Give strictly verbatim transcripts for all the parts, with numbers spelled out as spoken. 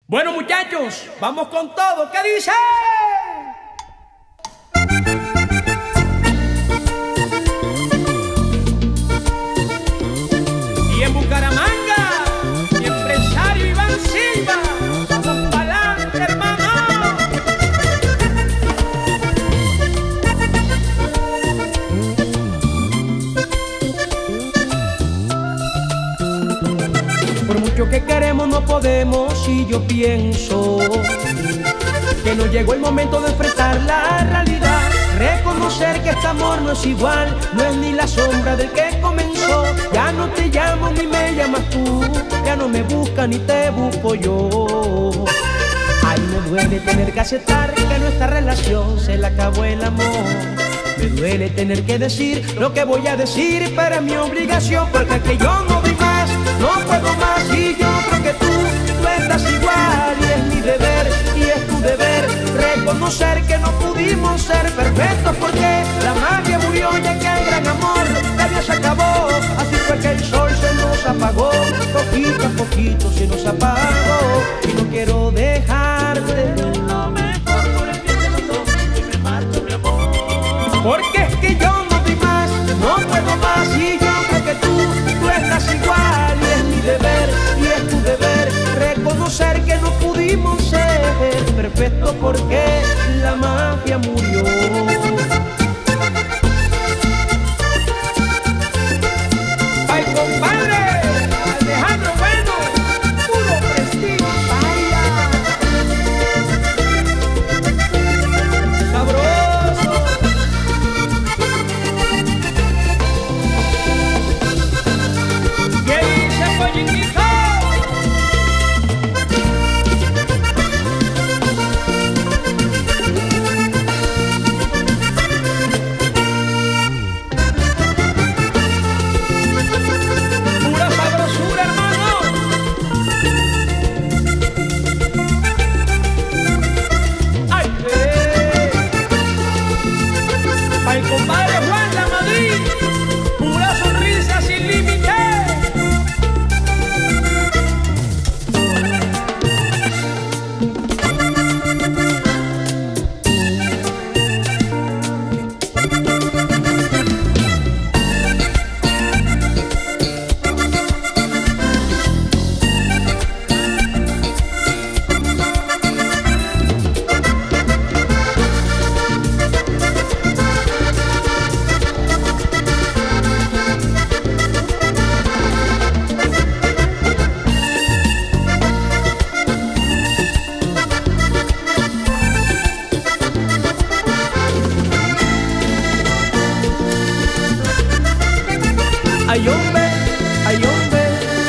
Bueno, muchachos, vamos con todo. ¿Qué dice? Y en Bucaramanga, mi empresario Iván Silva. Vamos pa'lante, hermano. Por mucho que queremos no podemos, y yo pienso que no llegó el momento de enfrentar la realidad, reconocer que este amor no es igual, no es ni la sombra del que comenzó. Ya no te llamo ni me llamas tú, ya no me buscas ni te busco yo. Ay, me duele tener que aceptar que nuestra relación se le acabó el amor. Me duele tener que decir lo que voy a decir, pero es mi obligación, porque es que yo no doy más, no puedo más, y yo creo que tú, tú estás igual, y es mi deber, y es tu deber, reconocer que no pudimos ser perfectos, porque la magia murió ya que el gran amor la vida se acabó. Así fue que el sol se nos apagó, poquito a poquito se nos apagó, y no quiero dejarte. Lo mejor por el bien de los dos, y me marcho, mi amor. Porque es que yo no doy más, no puedo más, y yo creo que tú, tú estás igual, y es mi deber, y es tu deber, reconocer que no pudimos ser perfectos porque la magia murió. ¡Ay, compadre! Alejandro Bueno, puro prestigio, baila. Sabroso. ¿Qué dice Pollitito? Pura sabrosura, hermano. ¡Ay, eh! ¡Ay, compadre Juan La Madrid! ¡Pura sonrisa sin límite! Ay, hombre, ay, hombre.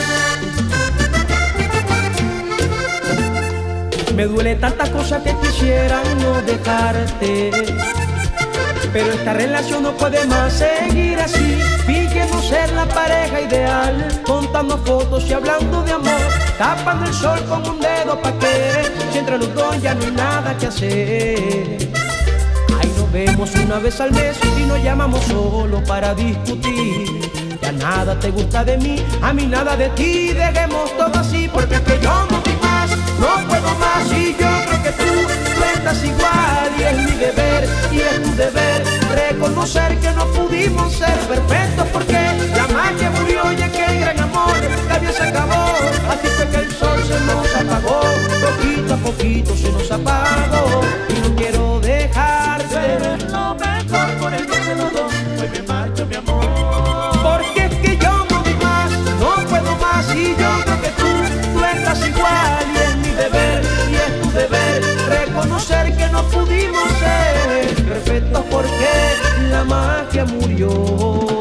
Me duele tantas cosas que quisiera no dejarte, pero esta relación no puede más seguir así. Fíjemos ser la pareja ideal, contando fotos y hablando de amor, tapando el sol con un dedo pa' que, si entre los dos ya no hay nada que hacer. Ay, nos vemos una vez al mes y nos llamamos solo para discutir. Ya nada te gusta de mí, a mí nada de ti, dejemos todo así, porque es que yo no doy más, no puedo más, y yo creo que tú, tú estás igual, y es mi deber, y es tu deber, reconocer que no pudimos ser perfectos, porque la magia murió ya que el gran amor la vida se acabó. Así fue que el sol se nos apagó, poquito a poquito se nos apagó, y no quiero dejarte. Eres lo mejor por el bien de los dos, hoy me marcho, mi amor. Porque es que yo no doy más, no puedo más, y yo creo que tú, tú estás igual, y es mi deber, y es tu deber, reconocer que no pudimos ser perfectos porque la magia murió.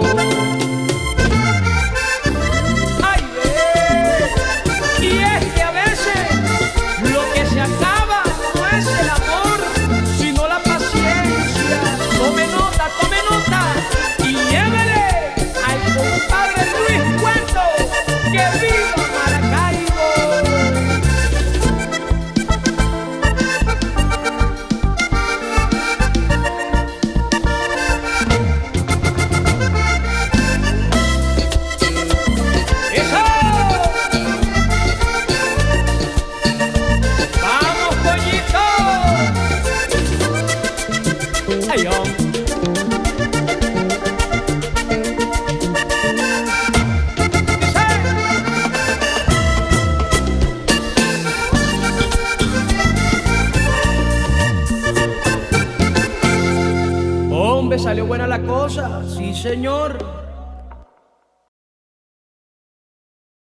Ay, eh. Y es que a veces lo que se acaba no es el amor, sino la paciencia. Tome nota, tome nota, y llévele al compadre Luis Cuento, que viva Maracaibo. hombre, salió buena la cosa, sí señor.